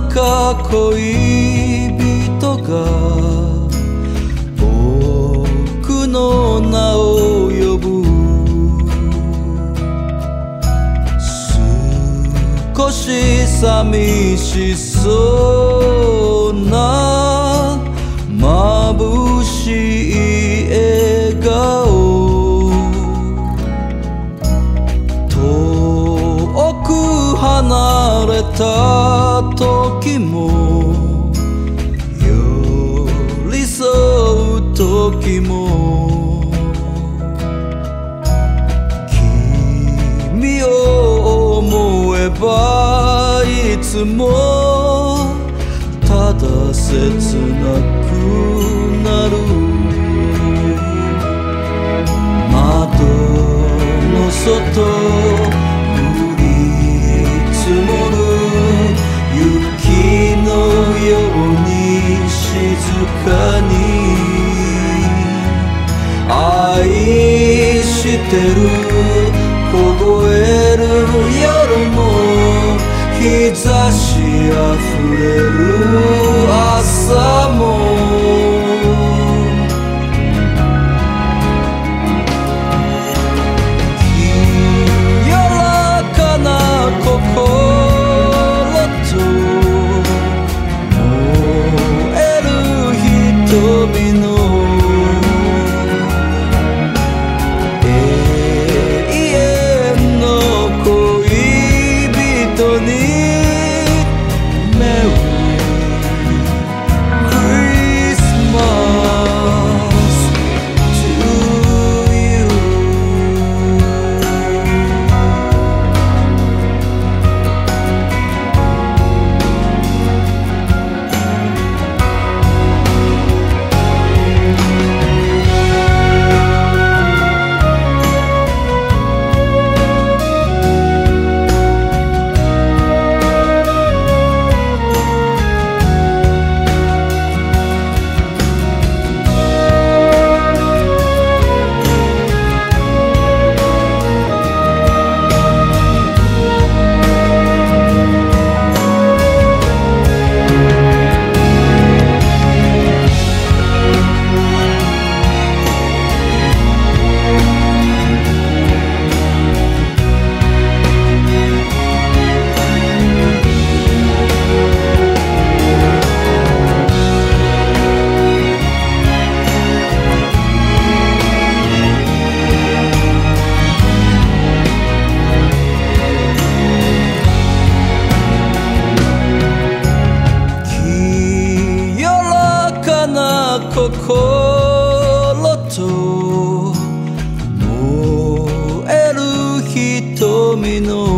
か恋人が僕の名を呼ぶ。少し寂しそうな眩しい笑顔、遠く離れた時も寄り添う時も君を思えばいつもただ切なくなる。窓の外降り積もる雪のように静かに愛してる。凍える夜も日差しあふれる朝も清らかな心と燃える瞳の心と燃える瞳の